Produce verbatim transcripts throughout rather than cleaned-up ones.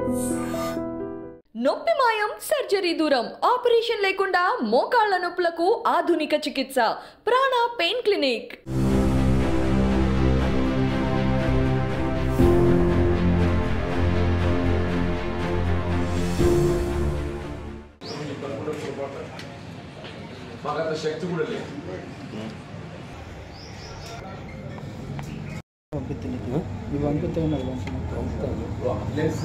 నొప్పి మాయం సర్జరీ దూరం ఆపరేషన్ లేకుండా మోకాళ్ళ నొప్పులకు ఆధునిక చికిత్స ప్రాణ పెయిన్ క్లినిక్. మాకంత శక్తి కూడా లేదు. ప్లస్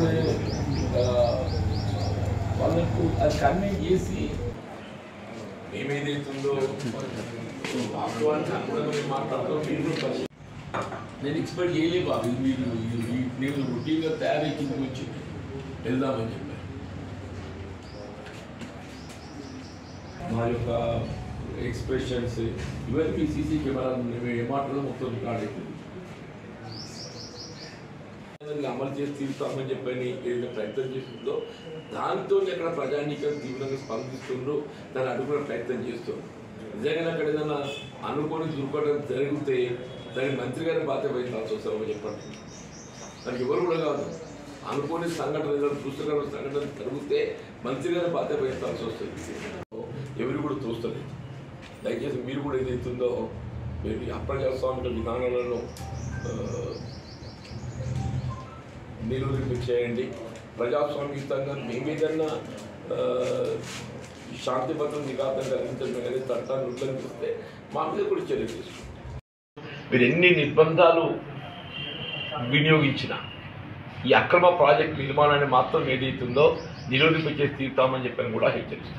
వాళ్ళకు అది కన్వెన్స్ చేసి ఏమేదైతుందో వాస్తవానికి అనుకూలంగా మాట్లాడుతూ నేను ఎక్స్పెక్ట్ చేయలేదు బాబు. మీరు నేను రొటీన్గా తయారై కిందకి వచ్చి వెళ్దామని చెప్పాను. మా యొక్క ఎక్స్ప్రెషన్స్ ఇవన్నీ సీసీ కెమెరాలు మేము ఏమాటలో మొత్తం రికార్డ్ అవుతుంది. అమలు చేసి తీరుతామని చెప్పని ఏదైనా ప్రయత్నం చేస్తుందో దాంతో అక్కడ ప్రజానీకం తీవ్రంగా స్పందిస్తుండ్రో దాన్ని అడుగునే ప్రయత్నం చేస్తుంది. నిజంగా అక్కడ ఏదైనా అనుకోని దుర్ఘటన జరిగితే దానికి మంత్రి గారిని బాధ్యత వహించాల్సి వస్తామని చెప్పండి. దానికి ఎవరు కూడా కాదు. అనుకోని సంఘటన ఏదైనా పుస్తకాల సంఘటన జరిగితే మంత్రి గారిని బాధ్యత వహించాల్సి వస్తుంది. ఎవరు కూడా చూస్తలేదు. దయచేసి మీరు కూడా ఏదైతుందో మీరు అప్రజాస్వామిక విధానాలను నిలువరింపు చేయండి. ప్రజాస్వామ్యయుతంగా మేమేదన్నా శాంతి భద్రత నిఘాతం కలిగించడం కానీ చట్టాన్ని ఉల్లంఘిస్తే మా మీద కూడా చర్య తీసుకుంటాం. మీరు ఎన్ని నిర్బంధాలు వినియోగించిన ఈ అక్రమ ప్రాజెక్టు నిర్మాణాన్ని మాత్రం ఏదైతుందో నిరోధింప చేసి తీరుతామని చెప్పని కూడా హెచ్చరిస్తాం.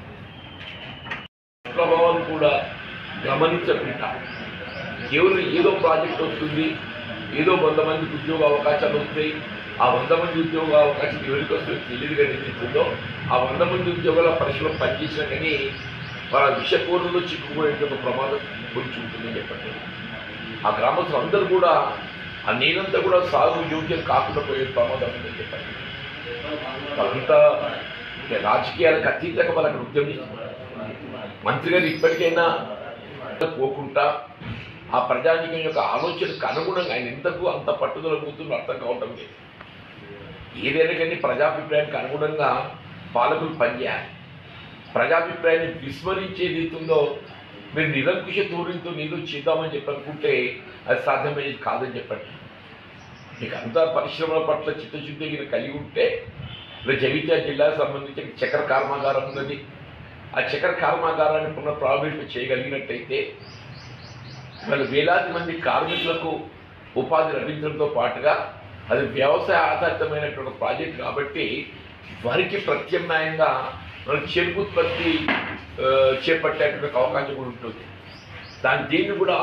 ప్రభావాలు కూడా గమనించకుండా కేవలం ఏదో ప్రాజెక్ట్ వస్తుంది, ఏదో వంద మందికి ఉద్యోగ అవకాశాలు వస్తాయి, ఆ వంద మంది ఉద్యోగ అవకాశం ఎవరికి వస్తుందో తెలియదు కానీ ఏదైతుందో ఆ వంద మంది ఉద్యోగాల పరిశ్రమ పనిచేసినా కానీ వాళ్ళ విషపూర్ణంలో చిక్కుకునేటువంటి ప్రమాదం పొంచి ఉంటుందని చెప్పండి. ఆ గ్రామస్తులు అందరూ కూడా ఆ నీరంతా కూడా సాగు యోగ్యం కాకుండా పోయే ప్రమాదం ఉందని చెప్పండి. వాళ్ళంతా రాజకీయాలకు అతీతంగా వాళ్ళకి ఉద్యమిస్తున్నారు. మంత్రి గారు ఇప్పటికైనా పోకుండా ఆ ప్రజానీకం యొక్క ఆలోచనకు అనుగుణంగా ఆయన ఎంతకు అంత పట్టుదల కూతురు అర్థం కావటం లేదు. ఏదైనా కానీ ప్రజాభిప్రాయానికి అనుగుణంగా పాలకులు పనిచేయాలి. ప్రజాభిప్రాయాన్ని విస్మరించేది అవుతుందో మీరు నిరంకుశ ధోరణితో నీళ్ళు చేద్దామని చెప్పనుకుంటే అది సాధ్యమయ్యేది కాదని చెప్పండి. మీకు అంతా పరిశ్రమల పట్ల చిత్తశుద్ధి కలిగి ఉంటే జగిత్యాల జిల్లాకు సంబంధించిన చక్కెర కర్మాగారం ఉన్నది. ఆ చక్కెర కర్మాగారాన్ని పునః ప్రారంభింప చేయగలిగినట్టయితే వాళ్ళు వేలాది మంది కార్మికులకు ఉపాధి లభించడంతో పాటుగా అది వ్యవసాయ ఆధారితమైనటువంటి ప్రాజెక్ట్ కాబట్టి వారికి ప్రత్యామ్నాయంగా మనకి చెరుకు ఉత్పత్తి చేపట్టేటువంటి అవకాశం కూడా ఉంటుంది. దాని దీన్ని కూడా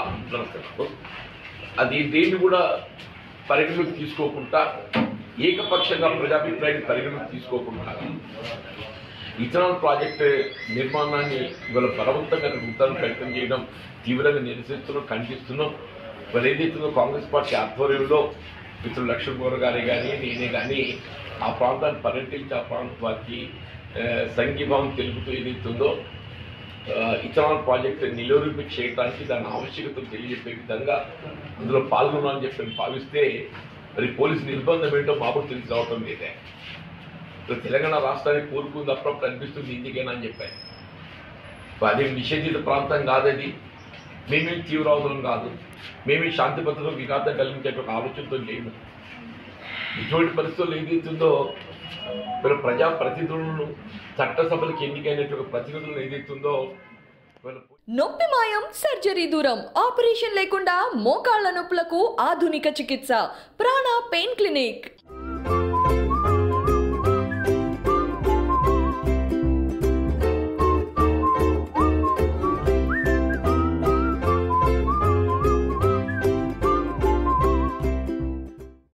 అది దీన్ని కూడా పరిగణలోకి తీసుకోకుండా ఏకపక్షంగా ప్రజాభిప్రాయాన్ని పరిగణలోకి తీసుకోకుండా ఇథనాల్ ప్రాజెక్టు నిర్మాణాన్ని ఇవాళ బలవంతంగా నడుపుతాను ప్రయత్నం చేయడం తీవ్రంగా నిరసిస్తున్నాం, ఖండిస్తున్నాం. ఇవాళ ఏదైతుందో కాంగ్రెస్ పార్టీ ఆధ్వర్యంలో మిత్రులు లక్ష్మణ్ గౌర్ గారే కానీ నేనే కానీ ఆ ప్రాంతాన్ని పర్యటించి ఆ ప్రాంత వారికి సంఘీభావం తెలుపుతూ ఏదైతుందో ఇథనాల్ ప్రాజెక్టు నిలువరింపు చేయడానికి దాని ఆవశ్యకతను తెలియజెప్పే విధంగా అందులో పాల్గొనాలని చెప్పి భావిస్తే మరి పోలీసు నిర్బంధం ఏంటో మాకు తెలిసి రావటం లేదే. తెలంగాణ రాష్ట్రానికి కోరుకుంది అప్పుడప్పుడు అనిపిస్తుంది ఇందుకేనా అని చెప్పాను. అదే నిషేధిత ప్రాంతం కాదది, మేమేం తీవ్రవాదులం కాదు, మేమే శాంతి భద్రతకు విఘాతం కలిగించేటువంటి ఆలోచనతో లేము. ఇటువంటి పరిస్థితుల్లో ఏదైతుందో మీరు ప్రజాప్రతినిధులను చట్టసభలకు ఎన్నికైనటువంటి ప్రతినిధులను ఏదైతుందో నొప్పి మాయం సర్జరీ దూరం ఆపరేషన్ లేకుండా మోకాళ్ళ నొప్పులకు ఆధునిక చికిత్స ప్రాణ పెయిన్ క్లినిక్.